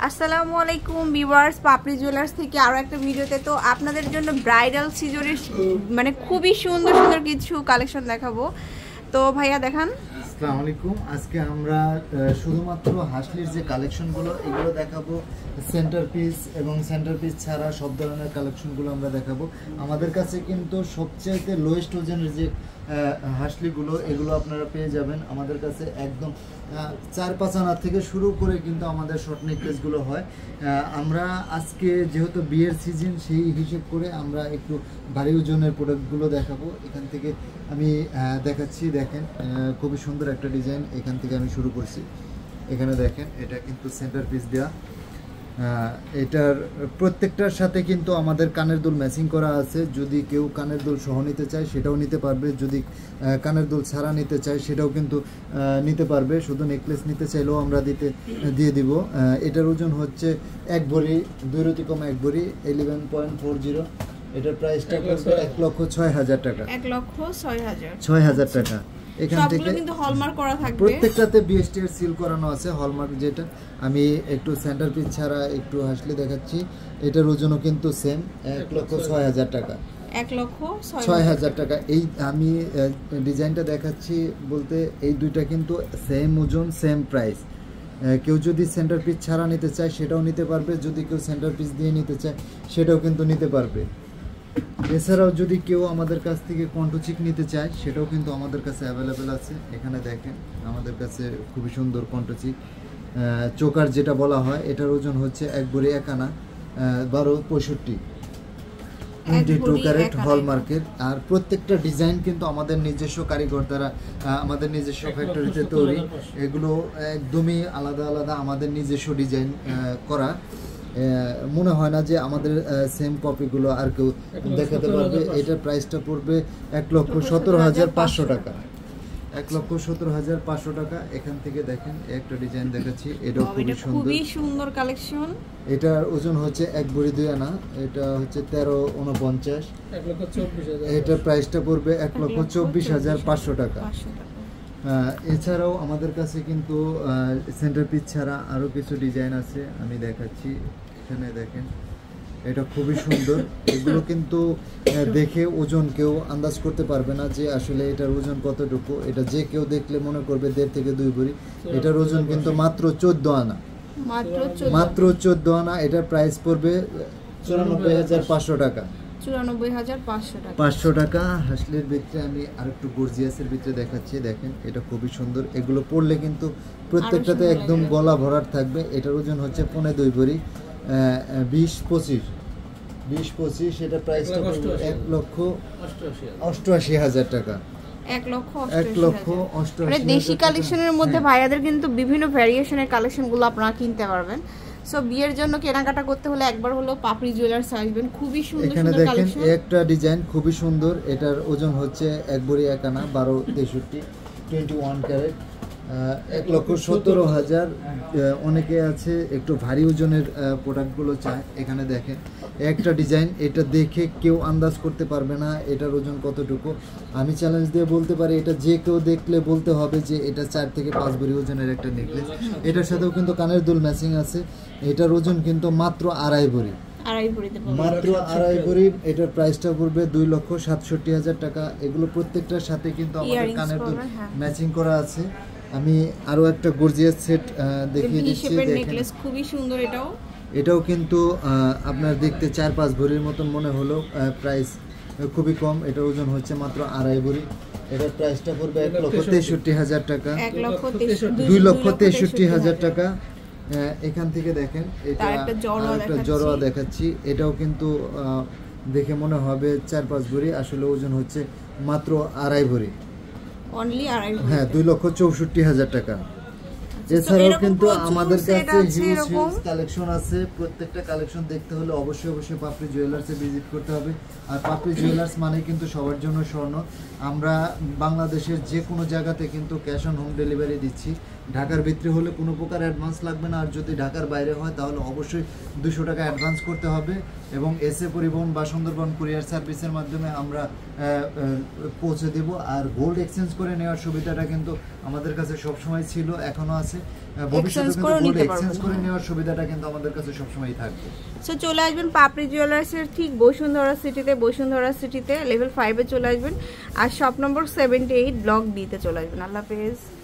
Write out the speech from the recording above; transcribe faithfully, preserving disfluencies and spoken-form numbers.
আসসালামু আলাইকুম ভিউয়ার্স, পাপড়ি জুয়েলার্স থেকে আরো একটা ভিডিওতে। তো আপনাদের জন্য ব্রাইডাল সিজনের মানে খুবই সুন্দর সুন্দর কিছু কালেকশন দেখাবো। তো ভাইয়া দেখান। আসসালামু আলাইকুম। আজকে আমরা শুধুমাত্র হাসলির যে কালেকশনগুলো এগুলো দেখাবো, সেন্টার পিস এবং সেন্টার পিস ছাড়া সব ধরনের কালেকশনগুলো আমরা দেখাবো। আমাদের কাছে কিন্তু সবচাইতে লোয়েস্ট ওজনের যে হাসলিগুলো এগুলো আপনারা পেয়ে যাবেন আমাদের কাছে। একদম চার পাঁচ আনা থেকে শুরু করে কিন্তু আমাদের শর্ট নেকলেসগুলো হয়। আমরা আজকে যেহেতু বিয়ের সিজন সেই হিসেব করে আমরা একটু ভারী ওজনের প্রোডাক্টগুলো দেখাবো। এখান থেকে আমি দেখাচ্ছি, দেখেন খুবই সুন্দর একটা ডিজাইন। এখান থেকে আমি শুরু করছি। এখানে দেখেন এটা কিন্তু সেন্টার পিস দেওয়া। এটার প্রত্যেকটার সাথে কিন্তু আমাদের কানের দুল ম্যাচিং করা আছে। যদি কেউ কানের দুল সহ নিতে চায় সেটাও নিতে পারবে, যদি কানের দুল ছাড়া নিতে চায় সেটাও কিন্তু নিতে পারবে। শুধু নেকলেস নিতে চাইলেও আমরা দিতে দিয়ে দিব। এটার ওজন হচ্ছে এক ভরি, দুই রতি কম এক ভরি, ইলেভেন পয়েন্ট ফোর জিরো। এটার প্রাইসটা পড়বে এক লক্ষ ছয় হাজার টাকা। এক লক্ষ ছয় হাজার ছয় হাজার টাকা। এখান থেকে কিন্তু হলমার্ক করা থাকবে, প্রত্যেকটাতে বিএসটি এর সিল করানো আছে, হলমার্ক যেটা। আমি একটু সেন্টার পিস ছাড়া একটু হাসলে দেখাচ্ছি। এটার ওজনও কিন্তু সেম, এক লক্ষ ছয় হাজার টাকা। এক লক্ষ ছয় হাজার টাকা। এই আমি ডিজাইনটা দেখাচ্ছি বলতে এই দুইটা কিন্তু সেম ওজন সেম প্রাইস। কেউ যদি সেন্টার পিস ছাড়া নিতে চায় সেটাও নিতে পারবে, যদি কেউ সেন্টার পিস দিয়ে নিতে চায় সেটাও কিন্তু নিতে পারবে। এছাড়াও যদি কেউ আমাদের কাছ থেকে কণ্ঠচিক নিতে চায় সেটাও কিন্তু আমাদের কাছে অ্যাভেলেবেল আছে। এখানে দেখেন আমাদের কাছে খুবই সুন্দর কণ্ঠচিক চোকার যেটা বলা হয়, এটার ওজন হচ্ছে এক ভরি এক আনা, বারো পঁয়ষট্টি টোয়েন্টি টু ক্যারেট হলমার্কের। আর প্রত্যেকটা ডিজাইন কিন্তু আমাদের নিজস্ব কারিগর দ্বারা আমাদের নিজস্ব ফ্যাক্টরিতে তৈরি। এগুলো একদমই আলাদা আলাদা আমাদের নিজস্ব ডিজাইন করা। মনে হয় না যে আমাদের সেম কপিগুলো আর কেউ দেখাতে পারবে। এটার প্রাইসটা পড়বে এক লক্ষ সতেরো হাজার পাঁচশো টাকা। এক লক্ষ সতেরো হাজার পাঁচশো টাকা। এখান থেকে দেখেন একটা ডিজাইন দেখাচ্ছি, এটাও খুবই সুন্দর, খুবই সুন্দর কালেকশন। এটার ওজন হচ্ছে এক ভরি দুই আনা, এটা হচ্ছে তেরো উনপঞ্চাশ। এটার প্রাইসটা পড়বে এক লক্ষ চব্বিশ হাজার পাঁচশো টাকা। এছাড়াও আমাদের কাছে কিন্তু সেন্টার পিস ছাড়া আরও কিছু ডিজাইন আছে, আমি দেখাচ্ছি। এখানে দেখেন এটা খুবই সুন্দর। এগুলো কিন্তু দেখে ওজন কেউ আন্দাজ করতে পারবে না যে আসলে এটার ওজন কতটুকু। এটা যে কেউ দেখলে মনে করবে দেড় থেকে দুই ভরি। এটার ওজন কিন্তু মাত্র চোদ্দ আনা, মাত্র চোদ্দ আনা। এটার প্রাইস পড়বে চুরানব্বই হাজার পাঁচশো টাকা। চুরানব্বই হাজার পাঁচশো টাকা পাঁচশো টাকা। হাসলির ভিতরে আমি আর একটু গর্জিয়াসের ভিতরে দেখাচ্ছি, দেখেন এটা খুবই সুন্দর। এগুলো পরলে কিন্তু প্রত্যেকটাতে একদম গলা ভরাট থাকবে। এটার ওজন হচ্ছে পৌনে দুই ভরি, বিশ পঁচিশ বিশ পঁচিশ। এটা প্রাইসটা এক লক্ষ অষ্টআশি হাজার টাকা। এক লক্ষ এক লক্ষ অষ্টআশি। দেশি কালেকশনের মধ্যে ভাইয়াদের কিন্তু বিভিন্ন ভ্যারিয়েশনের কালেকশনগুলো আপনারা কিনতে পারবেন। সো বিয়ের জন্য কেনাকাটা করতে হলে একবার হলো পাপড়ি জুয়েলার্স আসবেন। খুবই সুন্দর এখানে দেখেন একটা ডিজাইন খুবই সুন্দর। এটার ওজন হচ্ছে এক ভরি এক আনা, বারো তেষট্টি, টোয়েন্টি ওয়ান ক্যারেট, এক লক্ষ সতেরো হাজার। অনেকে আছে একটু ভারী ওজনের প্রোডাক্টগুলো চায়। এখানে দেখেন একটা ডিজাইন, এটা দেখে কেউ আন্দাজ করতে পারবে না এটার ওজন কতটুকু। আমি চ্যালেঞ্জ দিয়ে বলতে পারি এটা যে কেউ দেখলে বলতে হবে যে এটা চার থেকে পাঁচ ভরি ওজনের একটা নেকলেস। এটার সাথেও কিন্তু কানের দুল ম্যাচিং আছে। এটার ওজন কিন্তু মাত্র আড়াই ভরি, মাত্র আড়াই ভরি। এটার প্রাইসটা পড়বে দুই লক্ষ সাতষট্টি হাজার টাকা। এগুলো প্রত্যেকটার সাথে কিন্তু আমাদের কানের দুল ম্যাচিং করা আছে। আমি আরো একটা গর্জিয়াস সেট দেখিয়ে দিচ্ছি, দেখেন খুবই সুন্দর। এটাও এটাও কিন্তু আপনার দেখতে চার পাঁচ ভরির মতন মনে হলো, প্রাইস খুবই কম। এটার ওজন হচ্ছে মাত্র আড়াই ভরি। এটার প্রাইসটা পড়বে এক লক্ষ তেষট্টি হাজার টাকা, দুই লক্ষ তেষট্টি হাজার টাকা। এখান থেকে দেখেন এটা একটা জড়োয়া দেখাচ্ছি। এটাও কিন্তু দেখে মনে হবে চার পাঁচ ভরি, আসলে ওজন হচ্ছে মাত্র আড়াই ভরি, হ্যাঁ, দুই লক্ষ চৌষট্টি হাজার টাকা। এছাড়াও কিন্তু আমাদের কাছে হিউজ হিউজ কালেকশন আছে। প্রত্যেকটা কালেকশন দেখতে হলে অবশ্যই অবশ্যই পাপড়ি জুয়েলার্সে ভিজিট করতে হবে। আর পাপড়ি জুয়েলার্স মানে কিন্তু সবার জন্য স্বর্ণ। আমরা বাংলাদেশের যে কোনো জায়গাতে কিন্তু ক্যাশ অন হোম ডেলিভারি দিচ্ছি। ঢাকার ভিতরে হলে কোনো প্রকার অ্যাডভান্স লাগবে না, আর যদি ঢাকার বাইরে হয় তাহলে অবশ্যই দুশো টাকা অ্যাডভান্স করতে হবে। এবং এসএ পরিবহন বা সুন্দরবন কুরিয়ার সার্ভিসের মাধ্যমে আমরা পৌঁছে দেব। আর গোল্ড এক্সচেঞ্জ করে নেওয়ার সুবিধাটা কিন্তু আমাদের কাছে সবসময় ছিল, এখনো আছে, ভবিষ্যতে কিন্তু এক্সচেঞ্জ করে নেওয়ার সুবিধাটা কিন্তু আমাদের কাছে সবসময় থাকবে। সো চলে আসবেন পাপড়ি জুয়েলার্সের ঠিক বসুন্ধরা সিটিতে, বসুন্ধরা সিটিতে লেভেল ফাইভে চলে আসবেন, আর shop number seventy eight block ডিতে চলে আসবেন। আল্লাহ হাফেজ।